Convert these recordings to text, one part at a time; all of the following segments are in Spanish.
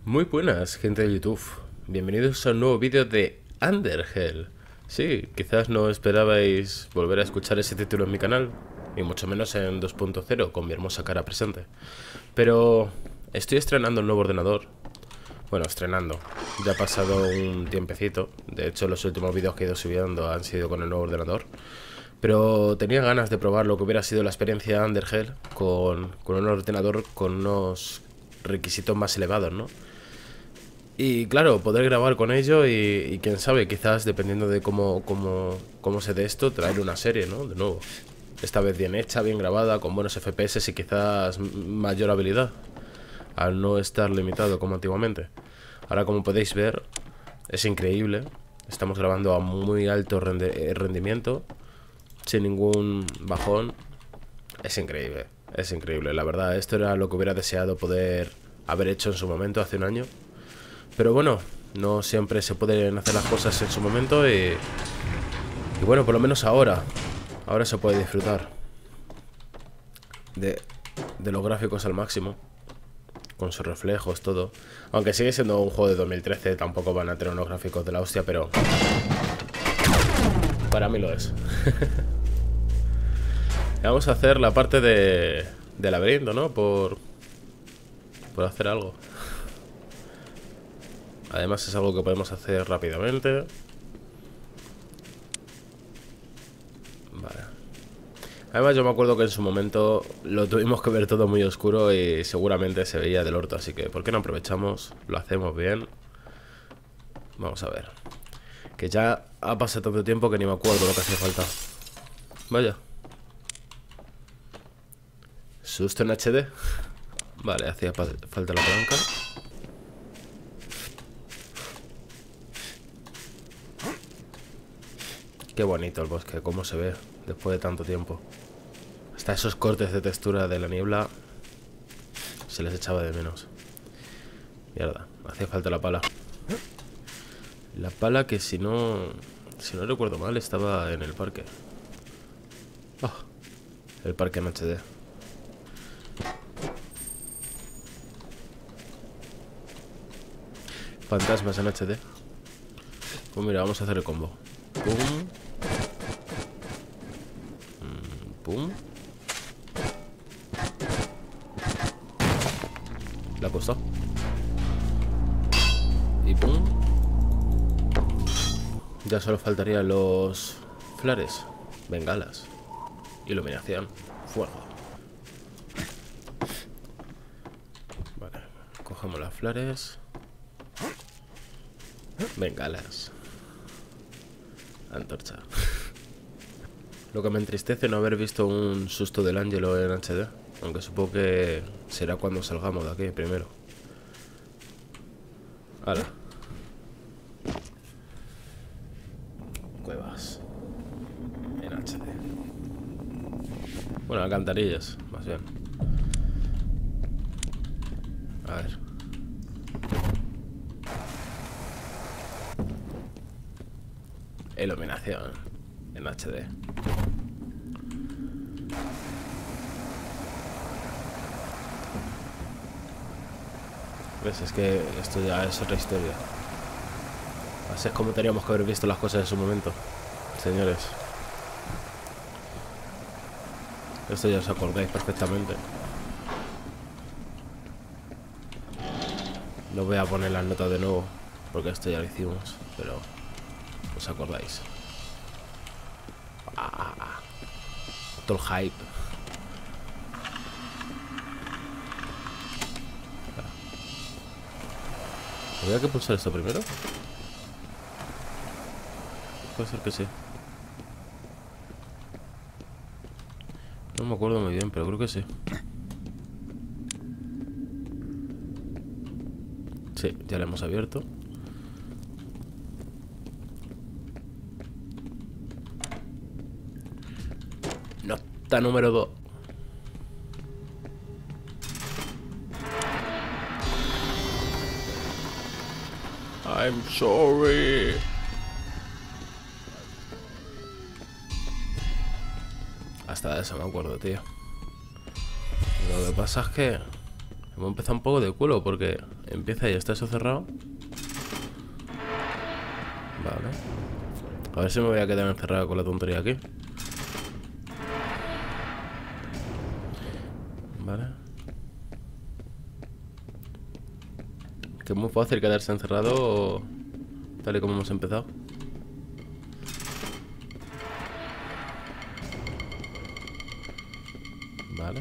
Muy buenas, gente de YouTube. Bienvenidos a un nuevo vídeo de Underhell. Sí, quizás no esperabais volver a escuchar ese título en mi canal, y mucho menos en 2.0 con mi hermosa cara presente. Pero estoy estrenando un nuevo ordenador. Bueno, estrenando. Ya ha pasado un tiempecito. De hecho, los últimos vídeos que he ido subiendo han sido con el nuevo ordenador. Pero tenía ganas de probar lo que hubiera sido la experiencia Underhell con un ordenador con unos requisitos más elevados, ¿no? Y claro, poder grabar con ello y quién sabe, quizás dependiendo de cómo se dé esto, traer una serie, ¿no? De nuevo. Esta vez bien hecha, bien grabada, con buenos FPS y quizás mayor habilidad, al no estar limitado como antiguamente. Ahora, como podéis ver, es increíble. Estamos grabando a muy alto rendimiento, sin ningún bajón. Es increíble, la verdad. Esto era lo que hubiera deseado poder haber hecho en su momento, hace un año. Pero bueno, no siempre se pueden hacer las cosas en su momento y bueno, por lo menos ahora se puede disfrutar de los gráficos al máximo, con sus reflejos, todo. Aunque sigue siendo un juego de 2013, tampoco van a tener unos gráficos de la hostia, pero para mí lo es. Vamos a hacer la parte de laberinto, ¿no? Por hacer algo. Además es algo que podemos hacer rápidamente. Vale. Además yo me acuerdo que en su momento lo tuvimos que ver todo muy oscuro y seguramente se veía del orto. Así que ¿por qué no aprovechamos? Lo hacemos bien. Vamos a ver. Que ya ha pasado tanto tiempo que ni me acuerdo lo que hacía falta. Vaya. Susto en HD. Vale, hacía falta la palanca. Qué bonito el bosque, cómo se ve después de tanto tiempo. Hasta esos cortes de textura de la niebla se les echaba de menos. Mierda, hacía falta la pala. La pala que si no recuerdo mal estaba en el parque. Oh, el parque en HD. Fantasmas en HD. Pues mira, vamos a hacer el combo. Pum. Pum. Le ha costado. Y pum. Ya solo faltarían los flares, bengalas, iluminación, fuego. Vale, cogemos las flares, bengalas, antorcha. Lo que me entristece no haber visto un susto del Ángelo en HD. Aunque supongo que será cuando salgamos de aquí primero. Hala. Cuevas en HD. Bueno, alcantarillas, más bien. A ver. Iluminación en HD. ¿Ves? Es que esto ya es otra historia. Así es como teníamos que haber visto las cosas en su momento, señores. Esto ya os acordáis perfectamente. No voy a poner las notas de nuevo, porque esto ya lo hicimos, pero os acordáis. Todo el hype. ¿Había que pulsar esto primero? Puede ser que sí. No me acuerdo muy bien, pero creo que sí. Sí, ya lo hemos abierto. Nota número 2. I'm sorry. Hasta de eso me acuerdo, tío. Lo que pasa es que hemos empezado un poco de culo porque Empieza y está eso cerrado. Vale. A ver si me voy a quedar encerrado con la tontería aquí. Vale. Que es muy fácil quedarse encerrado tal y como hemos empezado. Vale.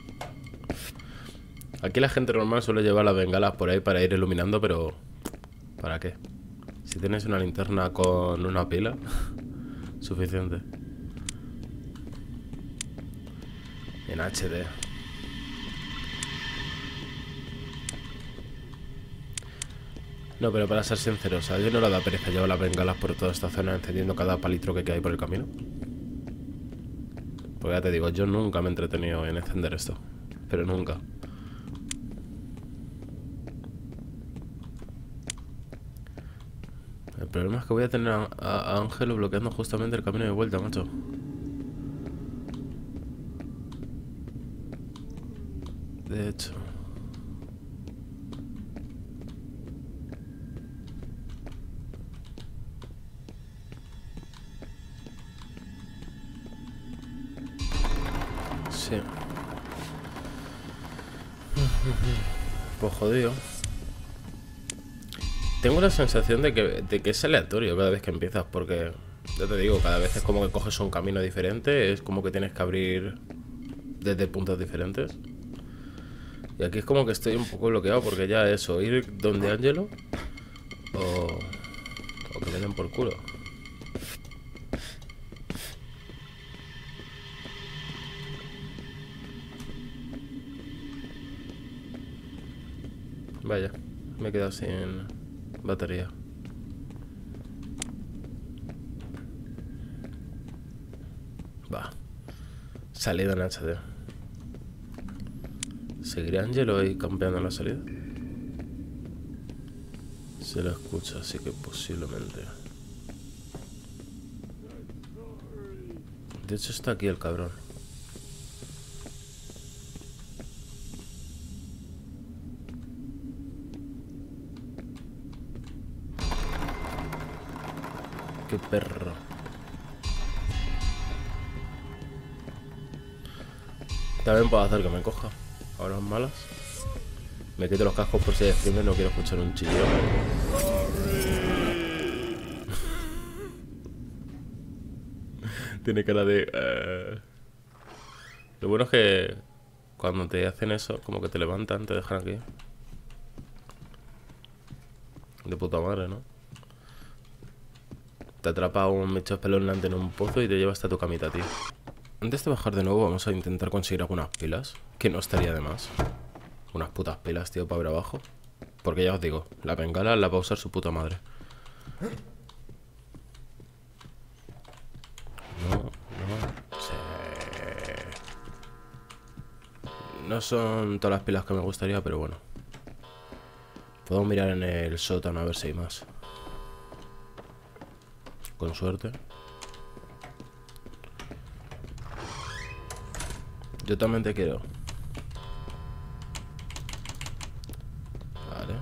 Aquí la gente normal suele llevar las bengalas por ahí para ir iluminando, pero ¿para qué? Si tienes una linterna con una pila, suficiente. En HD. No, pero para ser sinceros, ¿a alguien no le da pereza llevar las bengalas por toda esta zona encendiendo cada palitroque que hay por el camino? Porque ya te digo, yo nunca me he entretenido en encender esto. Pero nunca. El problema es que voy a tener a Ángelo bloqueando justamente el camino de vuelta, macho. De hecho... Sí. Pues jodido. Tengo la sensación de que es aleatorio cada vez que empiezas, porque ya te digo, cada vez es como que coges un camino diferente, es como que tienes que abrir desde puntos diferentes. Y aquí es como que estoy un poco bloqueado porque ya eso, ir donde Ángelo o que le den por culo. Vaya, me he quedado sin batería. Va. Salida en HD. ¿Seguirá Ángelo ahí campeando en la salida? Se lo escucha, así que posiblemente. De hecho está aquí el cabrón. Qué perro. También puedo hacer que me coja. Ahora malas. Me quito los cascos por si hay streamer, no quiero escuchar un chillido. Tiene cara de... Lo bueno es que cuando te hacen eso, como que te levantan, te dejan aquí. De puta madre, ¿no? Te atrapa un mecho espeluznante en un pozo y te lleva hasta tu camita, tío. Antes de bajar de nuevo vamos a intentar conseguir algunas pilas, que no estaría de más. Unas putas pilas, tío, para ver abajo. Porque ya os digo, la bengala la va a usar su puta madre. No. Sí. No son todas las pilas que me gustaría, pero bueno. Puedo mirar en el sótano a ver si hay más. Con suerte. Yo también te quiero. Vale.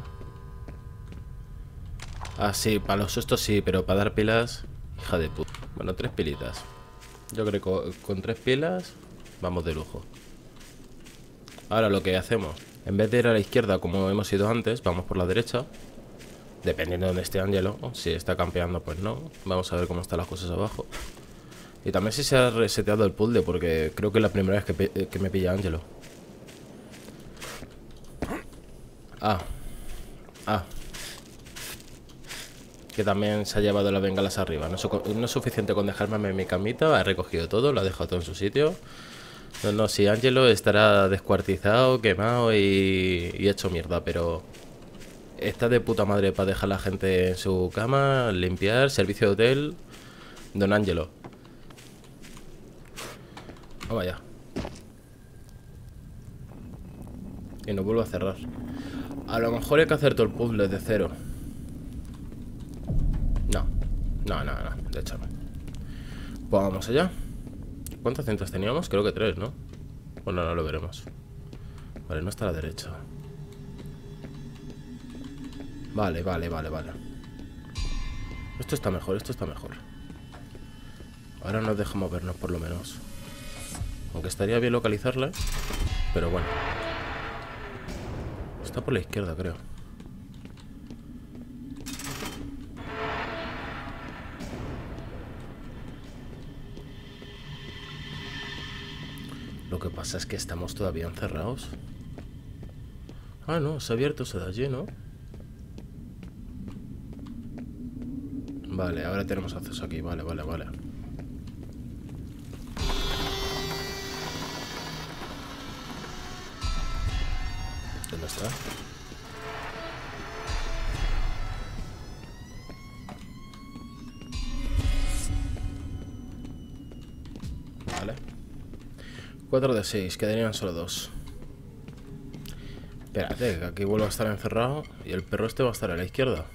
Ah, sí, para los sustos sí, pero para dar pilas... Hija de puta. Bueno, 3 pilitas. Yo creo que con 3 pilas vamos de lujo. Ahora lo que hacemos, en vez de ir a la izquierda como hemos ido antes, vamos por la derecha. Dependiendo de donde esté Ángelo. Si está campeando, pues no. Vamos a ver cómo están las cosas abajo. Y también si se ha reseteado el puzzle, porque creo que es la primera vez que me pilla Ángelo. Que también se ha llevado las bengalas arriba. No es suficiente con dejarme en mi camita. Ha recogido todo, lo ha dejado todo en su sitio. No, si Ángelo estará descuartizado, quemado y hecho mierda, pero... Está de puta madre para dejar a la gente en su cama, limpiar, servicio de hotel. Don Ángelo. Oh, vaya. Y no vuelvo a cerrar. A lo mejor hay que hacer todo el puzzle de cero. No, de hecho no. Pues vamos allá. ¿Cuántas cintas teníamos? Creo que 3, ¿no? Bueno, no lo veremos. Vale, no está a la derecha. Vale, vale, vale, vale. Esto está mejor, esto está mejor. Ahora nos deja movernos por lo menos. Aunque estaría bien localizarla, pero bueno. Está por la izquierda, creo. Lo que pasa es que estamos todavía encerrados. Ah, no, se ha abierto ese de allí, ¿no? Vale, ahora tenemos acceso aquí. Vale, vale, vale. ¿Dónde está? Vale. 4 de 6, quedarían solo 2. Espérate, que aquí vuelvo a estar encerrado y el perro este va a estar a la izquierda.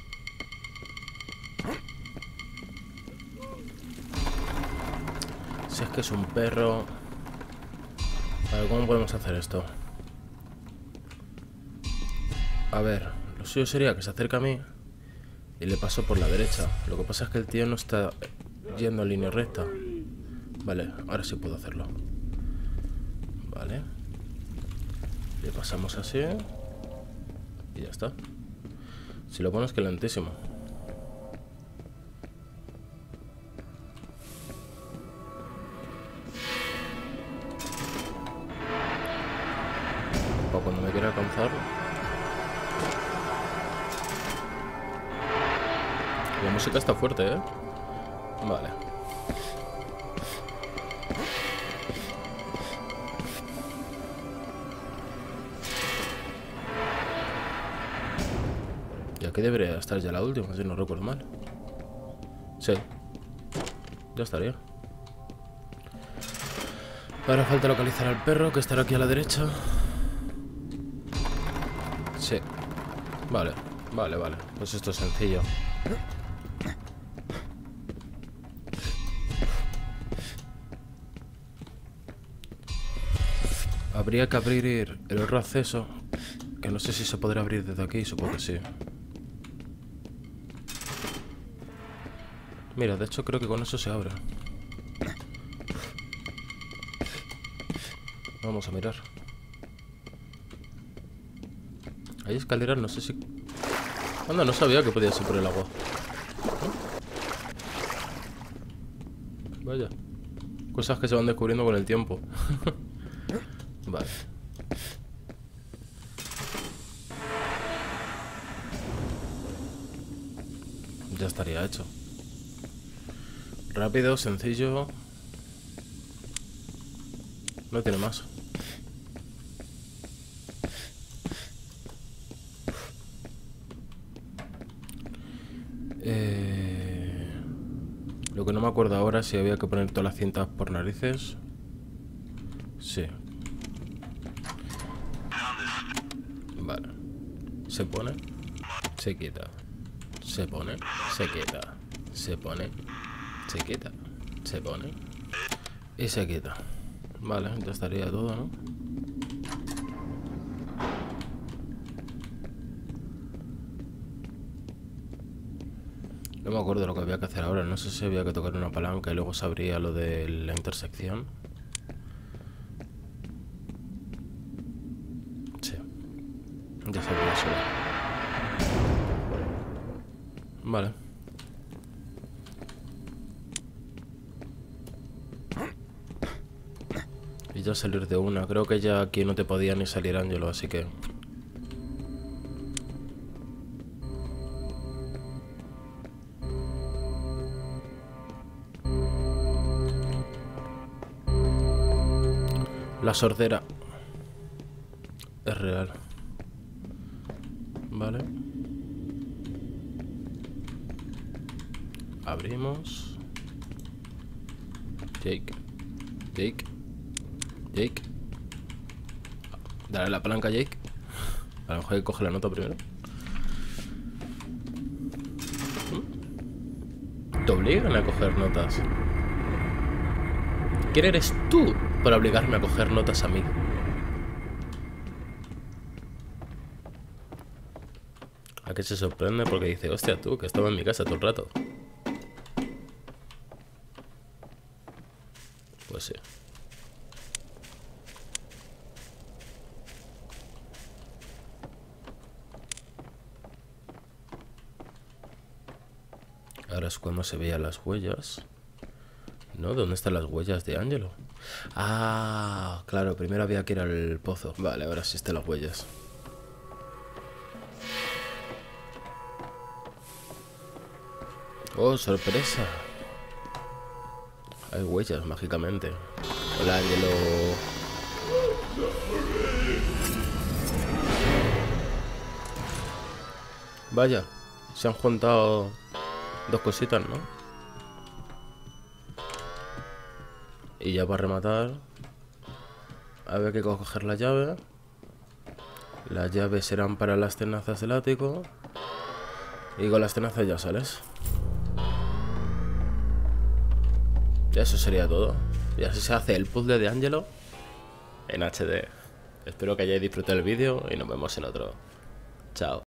Si es que es un perro... A ver, ¿cómo podemos hacer esto? A ver, lo suyo sería que se acerque a mí y le paso por la derecha. Lo que pasa es que el tío no está yendo en línea recta. Vale, ahora sí puedo hacerlo. Vale. Le pasamos así y ya está. Si lo pones que lentísimo. Para cuando me quiera alcanzar. La música está fuerte, ¿eh? Vale. Y aquí debería estar ya la última, si no recuerdo mal. Sí. Ya estaría. Ahora falta localizar al perro, que estará aquí a la derecha. Sí. Vale, vale, vale. Pues esto es sencillo. Habría que abrir el otro acceso, que no sé si se podrá abrir desde aquí, supongo que sí. Mira, de hecho creo que con eso se abre. Vamos a mirar. Hay escaleras, no sé si... Anda, no sabía que podía ser por el agua. Vaya. Cosas que se van descubriendo con el tiempo. Vale. Ya estaría hecho. Rápido, sencillo. No tiene más. Lo que no me acuerdo ahora es si había que poner todas las cintas por narices. Sí. Vale. Se pone. Se quita. Se pone. Se quita. Se pone. Se quita. Se pone. Y se quita. Vale, ya estaría todo, ¿no? No me acuerdo lo que había que hacer ahora. No sé si había que tocar una palanca y luego se abría lo de la intersección. Sí. Ya se abría solo. Vale. Y ya salir de una. Creo que ya aquí no te podía ni salir Ángelo, así que... La sordera es real. Vale. Abrimos. Jake. Jake. Jake. Dale la palanca a Jake. A lo mejor hay que coger la nota primero. Te obligan a coger notas. ¿Quién eres tú para obligarme a coger notas a mí? que se sorprende porque dice, hostia tú, que estaba en mi casa todo el rato. Pues sí. Ahora es cuando se veían las huellas. ¿No? ¿Dónde están las huellas de Angelo? Ah, claro, primero había que ir al pozo. Vale, ahora sí están las huellas. ¡Oh, sorpresa! Hay huellas, mágicamente. Hola, Angelo. Vaya, se han juntado dos cositas, ¿no? Y ya para rematar, había que coger la llave. Las llaves serán para las tenazas del ático. Y con las tenazas ya sales. Y eso sería todo. Y así se hace el puzzle de Angelo en HD. Espero que hayáis disfrutado el vídeo y nos vemos en otro. Chao.